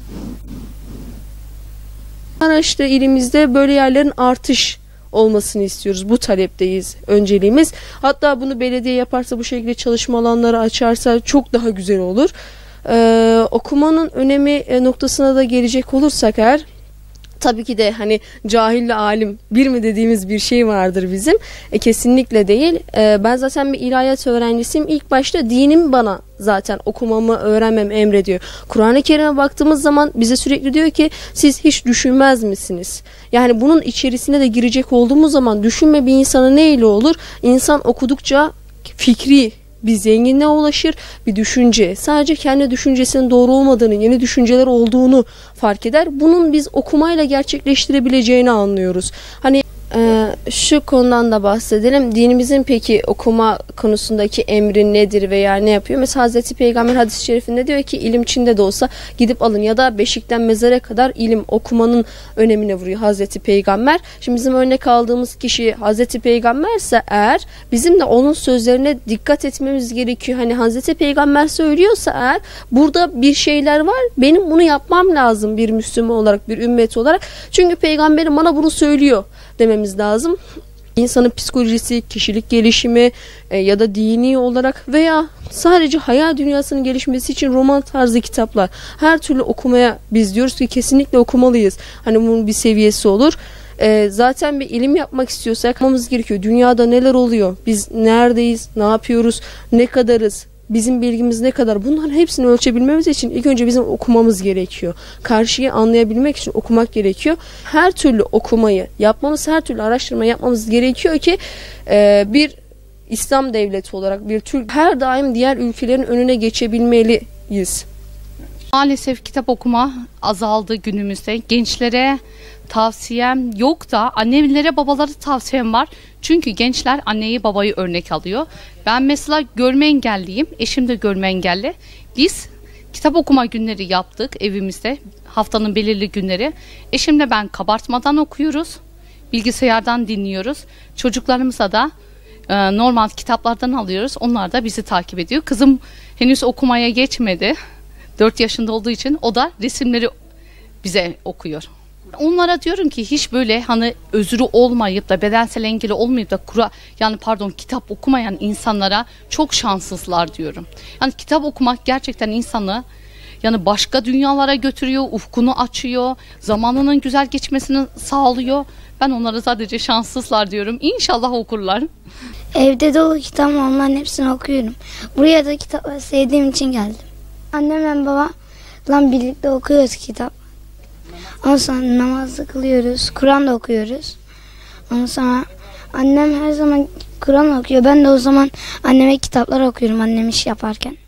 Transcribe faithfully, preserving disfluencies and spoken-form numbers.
Maraş'ta ilimizde böyle yerlerin artış olmasını istiyoruz. Bu talepteyiz önceliğimiz. Hatta bunu belediye yaparsa, bu şekilde çalışma alanları açarsa çok daha güzel olur. Ee, okumanın önemi noktasına da gelecek olursak eğer, tabii ki de hani cahille alim bir mi dediğimiz bir şey vardır bizim. E, kesinlikle değil. E, ben zaten bir ilahiyat öğrencisiyim. İlk başta dinim bana zaten okumamı, öğrenmemi emrediyor. Kur'an-ı Kerim'e baktığımız zaman bize sürekli diyor ki siz hiç düşünmez misiniz? Yani bunun içerisine de girecek olduğumuz zaman düşünme bir insana ne ile olur? İnsan okudukça fikri bir zenginliğe ulaşır, bir düşünce. Sadece kendi düşüncesinin doğru olmadığını, yeni düşünceler olduğunu fark eder. Bunun biz okumayla gerçekleştirebileceğini anlıyoruz. Hani e, şu konudan da bahsedelim. Dinimizin peki okuma konusundaki emri nedir veya ne yapıyor? Mesela Hazreti Peygamber hadis-i şerifinde diyor ki ilim Çin'de de olsa gidip alın, ya da beşikten mezara kadar ilim okumanın önemine vuruyor Hazreti Peygamber. Şimdi bizim örnek aldığımız kişi Hazreti Peygamberse eğer, bizim de onun sözlerine dikkat etmemiz gerekiyor. Hani Hazreti Peygamber söylüyorsa eğer, burada bir şeyler var. Benim bunu yapmam lazım bir Müslüman olarak, bir ümmet olarak. Çünkü Peygamberim bana bunu söylüyor dememiz lazım. İnsanın psikolojisi, kişilik gelişimi e, ya da dini olarak veya sadece hayal dünyasının gelişmesi için roman tarzı kitaplar, her türlü okumaya biz diyoruz ki kesinlikle okumalıyız. Hani bunun bir seviyesi olur. E, zaten bir ilim yapmak istiyorsak yapmamız gerekiyor. Dünyada neler oluyor? Biz neredeyiz? Ne yapıyoruz? Ne kadarız? Bizim bilgimiz ne kadar? Bunların hepsini ölçebilmemiz için ilk önce bizim okumamız gerekiyor. Karşıyı anlayabilmek için okumak gerekiyor. Her türlü okumayı yapmamız, her türlü araştırma yapmamız gerekiyor ki e, bir İslam devleti olarak, bir Türk her daim diğer ülkelerin önüne geçebilmeliyiz. Maalesef kitap okuma azaldı günümüzde. Gençlere tavsiyem yok da annelere, babalara tavsiyem var. Çünkü gençler anneyi babayı örnek alıyor. Ben mesela görme engelliyim. Eşim de görme engelli. Biz kitap okuma günleri yaptık evimizde. Haftanın belirli günleri. Eşimle ben kabartmadan okuyoruz. Bilgisayardan dinliyoruz. Çocuklarımıza da e, normal kitaplardan alıyoruz. Onlar da bizi takip ediyor. Kızım henüz okumaya geçmedi. dört yaşında olduğu için o da resimleri bize okuyor. Onlara diyorum ki hiç böyle hani özürü olmayıp da bedensel engeli olmayıp da kura yani pardon kitap okumayan insanlara çok şanssızlar diyorum. Yani kitap okumak gerçekten insanı yani başka dünyalara götürüyor, ufkunu açıyor, zamanının güzel geçmesini sağlıyor. Ben onlara sadece şanssızlar diyorum. İnşallah okurlar. Evde dolu kitap, onların hepsini okuyorum. Buraya da kitapları sevdiğim için geldim. Annemle babamla birlikte okuyoruz kitap. Ondan sonra namazı kılıyoruz, Kur'an da okuyoruz. Ondan sonra annem her zaman Kur'an okuyor. Ben de o zaman anneme kitaplar okuyorum annem iş yaparken.